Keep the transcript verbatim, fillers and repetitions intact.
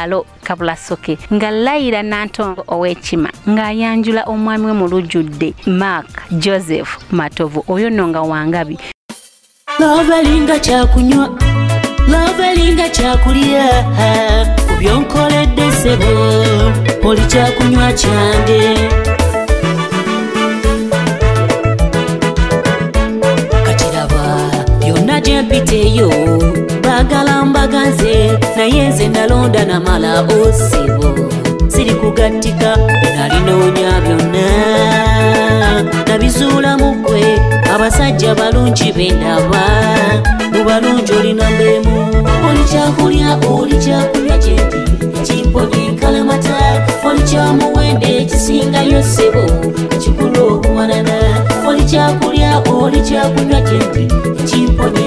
alo kabula soke nga Laira Nantongo owekima nga yanjula omwami we mulujudde Mark Joseph Matovu oyo nonga wangabi Lovelinga chakunywa Lovelinga chakulia kubyonkoledde sebo oli chakunywa change Katiraba yonna jempiteyo bagala mbaganze naye nze nalonda namala osebo siri kugattika nalinoonya byonna nabizuula mukwe abasajja balungi bendaba mu balungi olina mbemu oli kyakulya oli kyakulya gyendi ekimponya enkalamata oli kyamuwende ekisingayo ssebo ekikulu okuwanana oli kyakulya oli kyakunywa gyendi ekimponya